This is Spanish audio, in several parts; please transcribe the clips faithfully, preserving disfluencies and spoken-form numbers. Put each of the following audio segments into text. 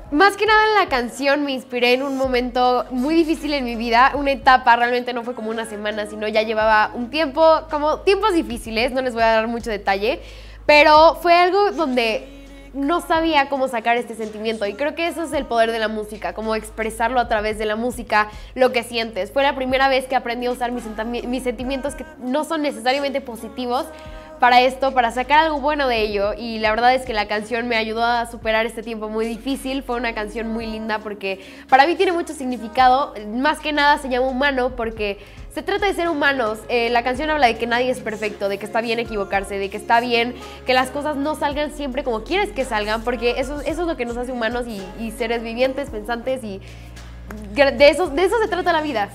Más que nada en la canción me inspiré en un momento muy difícil en mi vida, una etapa, realmente no fue como una semana, sino ya llevaba un tiempo, como tiempos difíciles, no les voy a dar mucho detalle, pero fue algo donde no sabía cómo sacar este sentimiento y creo que eso es el poder de la música, como expresarlo a través de la música, lo que sientes. Fue la primera vez que aprendí a usar mis, mis sentimientos que no son necesariamente positivos para esto, para sacar algo bueno de ello, y la verdad es que la canción me ayudó a superar este tiempo muy difícil. Fue una canción muy linda porque para mí tiene mucho significado, más que nada se llama Humano porque se trata de ser humanos. Eh, la canción habla de que nadie es perfecto, de que está bien equivocarse, de que está bien que las cosas no salgan siempre como quieres que salgan, porque eso, eso es lo que nos hace humanos y, y seres vivientes, pensantes, y de eso, de eso se trata la vida.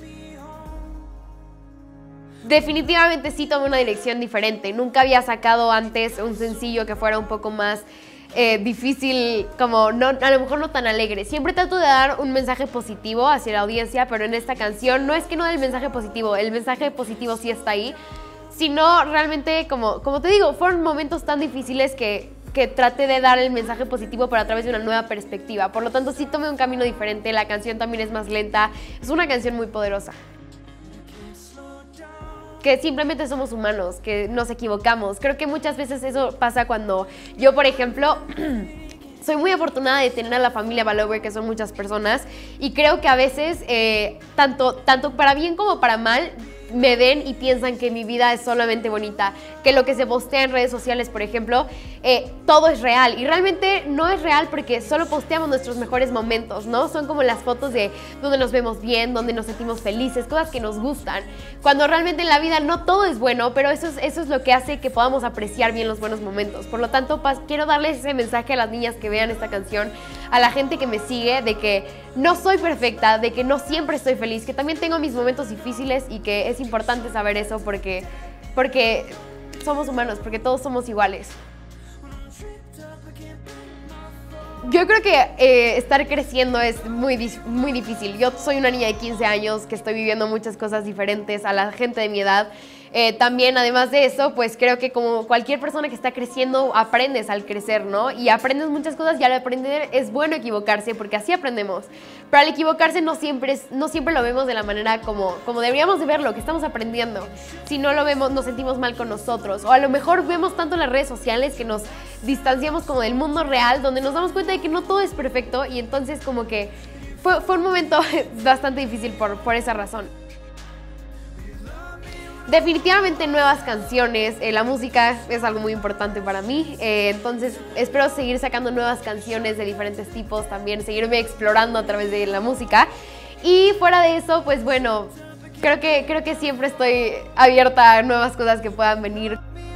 Definitivamente sí tomé una dirección diferente. Nunca había sacado antes un sencillo que fuera un poco más eh, difícil, como no, a lo mejor no tan alegre. Siempre trato de dar un mensaje positivo hacia la audiencia, pero en esta canción no es que no dé el mensaje positivo, el mensaje positivo sí está ahí, sino realmente, como, como te digo, fueron momentos tan difíciles que, que traté de dar el mensaje positivo, pero a través de una nueva perspectiva. Por lo tanto, sí tomé un camino diferente. La canción también es más lenta. Es una canción muy poderosa. Que simplemente somos humanos, que nos equivocamos. Creo que muchas veces eso pasa cuando yo, por ejemplo, soy muy afortunada de tener a la familia Balober, que son muchas personas, y creo que a veces, eh, tanto, tanto para bien como para mal, me ven y piensan que mi vida es solamente bonita, que lo que se postea en redes sociales, por ejemplo, eh, todo es real, y realmente no es real porque solo posteamos nuestros mejores momentos, ¿no? Son como las fotos de donde nos vemos bien, donde nos sentimos felices, cosas que nos gustan, cuando realmente en la vida no todo es bueno, pero eso es, eso es lo que hace que podamos apreciar bien los buenos momentos. Por lo tanto, quiero darles ese mensaje a las niñas que vean esta canción, a la gente que me sigue, de que no soy perfecta, de que no siempre estoy feliz, que también tengo mis momentos difíciles y que es importante saber eso porque, porque somos humanos, porque todos somos iguales. Yo creo que eh, estar creciendo es muy, muy difícil. Yo soy una niña de quince años que estoy viviendo muchas cosas diferentes a la gente de mi edad. Eh, también, además de eso, pues creo que como cualquier persona que está creciendo, aprendes al crecer, ¿no? Y aprendes muchas cosas, y al aprender es bueno equivocarse porque así aprendemos. Pero al equivocarse no siempre, es, no siempre lo vemos de la manera como, como deberíamos de verlo, que estamos aprendiendo. Si no lo vemos, nos sentimos mal con nosotros. O a lo mejor vemos tanto en las redes sociales que nos distanciamos como del mundo real, donde nos damos cuenta de que no todo es perfecto, y entonces como que fue, fue un momento bastante difícil por, por esa razón. Definitivamente nuevas canciones, eh, la música es algo muy importante para mí, eh, entonces espero seguir sacando nuevas canciones de diferentes tipos, también seguirme explorando a través de la música, y fuera de eso, pues bueno, creo que, creo que siempre estoy abierta a nuevas cosas que puedan venir.